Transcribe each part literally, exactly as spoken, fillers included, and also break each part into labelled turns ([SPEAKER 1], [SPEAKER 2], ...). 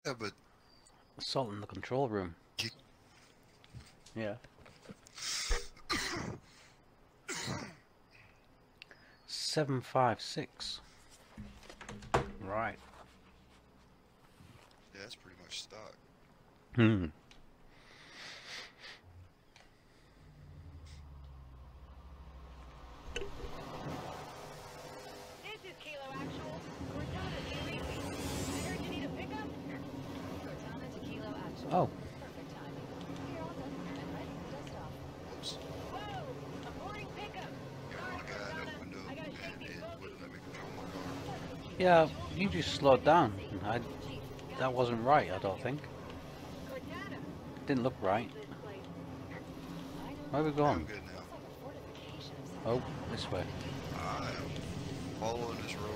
[SPEAKER 1] Yeah, but
[SPEAKER 2] Assault in the control room.
[SPEAKER 1] you,
[SPEAKER 2] Yeah. Seven five six. Right.
[SPEAKER 1] yeah, that's pretty much stock.
[SPEAKER 2] Hmm.
[SPEAKER 3] This is Kilo Actual. Cortana, do you read me? I heard you need a pickup. Cortana to Kilo Actual.
[SPEAKER 2] Oh.
[SPEAKER 3] Perfect timing. You're all done and ready for dust off.
[SPEAKER 1] Whoops.
[SPEAKER 3] Whoa! Aborting pickup.
[SPEAKER 1] Yeah,
[SPEAKER 3] Sorry,
[SPEAKER 1] my guy had
[SPEAKER 3] Cortana.
[SPEAKER 1] a window
[SPEAKER 3] I gotta
[SPEAKER 1] and
[SPEAKER 3] shake these
[SPEAKER 1] it
[SPEAKER 3] bogies.
[SPEAKER 1] wouldn't let me control my car.
[SPEAKER 2] Yeah, you just slowed down. I, that wasn't right, I don't think.
[SPEAKER 3] Cortana.
[SPEAKER 2] Didn't look right.
[SPEAKER 3] This place.
[SPEAKER 2] Where are we
[SPEAKER 1] Yeah, I'm
[SPEAKER 2] going?
[SPEAKER 1] good now.
[SPEAKER 2] Oh, this way.
[SPEAKER 1] I am following this road.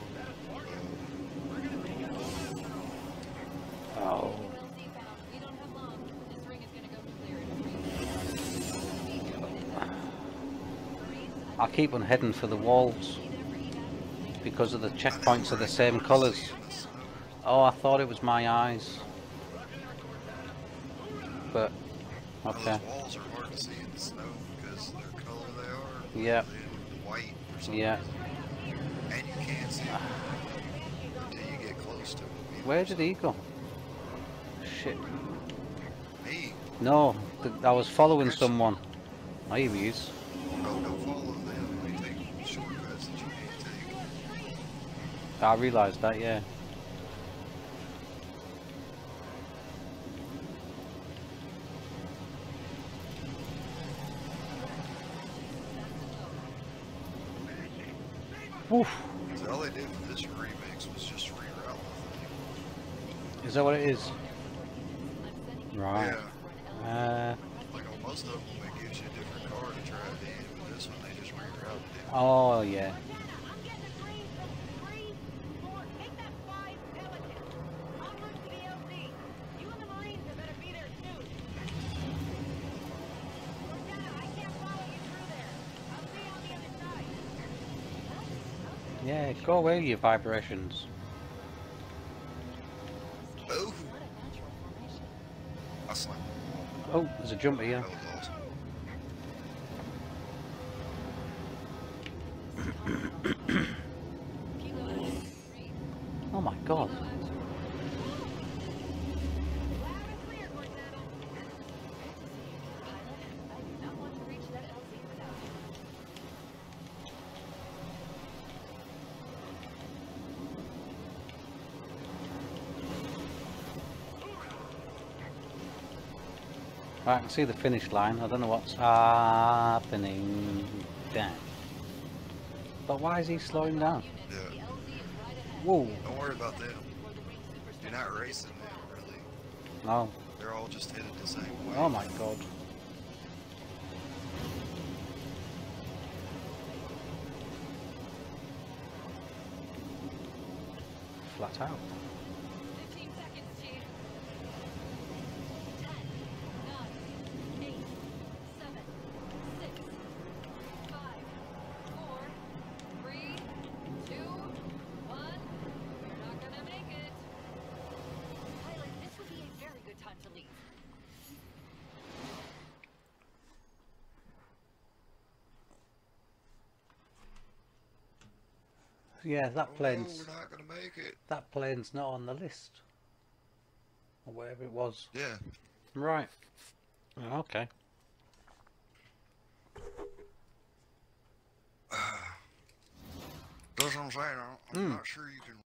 [SPEAKER 1] Uh,
[SPEAKER 2] Oh. I keep on heading for the walls because of the checkpoints are the same colours. Oh, I thought it was my eyes. But,
[SPEAKER 1] now
[SPEAKER 2] okay.
[SPEAKER 1] those walls are hard to see in the snow because the color they are.
[SPEAKER 2] Yeah.
[SPEAKER 1] They're white or something.
[SPEAKER 2] Yeah.
[SPEAKER 1] And you can't see them until you get close to them.
[SPEAKER 2] Where did he go? Shit.
[SPEAKER 1] Me?
[SPEAKER 2] No, th I was following someone. Oh, here he is.
[SPEAKER 1] No, don't follow them. They take shortcuts that you can't take.
[SPEAKER 2] I realised that, yeah. Woof.
[SPEAKER 1] So all they did with this remix was just reroute the thing.
[SPEAKER 2] Is that what it is? Right.
[SPEAKER 1] Yeah.
[SPEAKER 2] Uh,
[SPEAKER 1] Like on most of them, it gives you a different car to try it in, but this one they just rerouted it.
[SPEAKER 2] oh, yeah.
[SPEAKER 3] Cortana, I'm getting a green from three, four. Take that five Pelican. En route to the L Z. You and the Marines had better be there soon. Cortana, I can't follow you through there. I'll see you on the other side.
[SPEAKER 2] Yeah, go away, you vibrations.
[SPEAKER 1] Oh! I slammed the wall.
[SPEAKER 2] Oh, there's a jump here.
[SPEAKER 1] That was awesome.
[SPEAKER 2] Oh my god.
[SPEAKER 3] Loud and clear, Cortana. Pilot, I do not want to reach that L Z without you.
[SPEAKER 2] Right, I can see the finish line. I don't know what's happening. Damn. But why is he slowing down?
[SPEAKER 1] Yeah.
[SPEAKER 2] Whoa.
[SPEAKER 1] Don't worry about them. You're not racing them, really.
[SPEAKER 2] No.
[SPEAKER 1] They're all just headed the same way.
[SPEAKER 2] Oh my god. Flat out.
[SPEAKER 3] fifteen seconds, Chief. ten, nine, eight, seven, six, five, four, three, two, one. You're not gonna make it. Pilot, this would be a very good time to leave.
[SPEAKER 2] Yeah, that
[SPEAKER 1] Oh,
[SPEAKER 2] plane's
[SPEAKER 1] no, we're not gonna make it.
[SPEAKER 2] that plane's not on the list. Or whatever it was.
[SPEAKER 1] Yeah.
[SPEAKER 2] Right. Okay.
[SPEAKER 1] That's what I'm saying. I'm
[SPEAKER 2] Mm.
[SPEAKER 1] not sure you can